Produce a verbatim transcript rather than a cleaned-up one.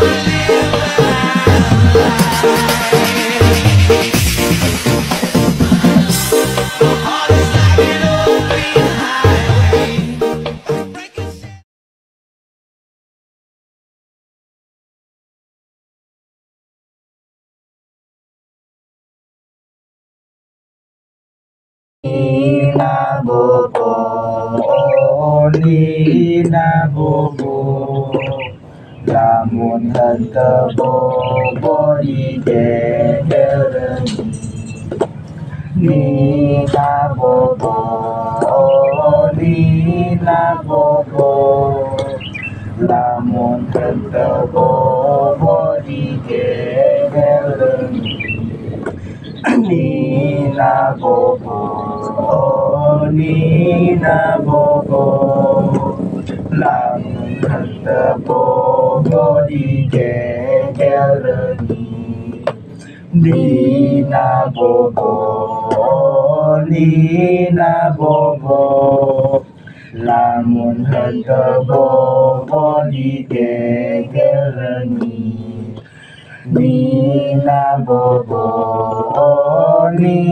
na bo bo ni na bo bo lamun hanta bo bo di de de ni na bo bo ni na bo bo lamun hanta bo bo di de de ni na bo bo ni na bo bo lamun hanta bo bo di de de ni na bo bo ni na bo bo lamun hanta bo bo di de de ni na bo bo ni